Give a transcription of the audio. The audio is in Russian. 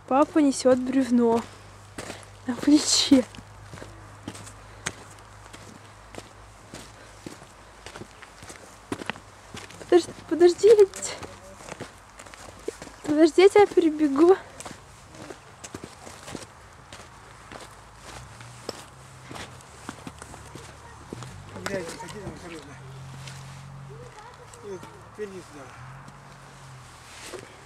Папа несет бревно на плече. Подождите. Подождите, я перебегу. Грязь, ходи на осторожно. И вот, верни туда.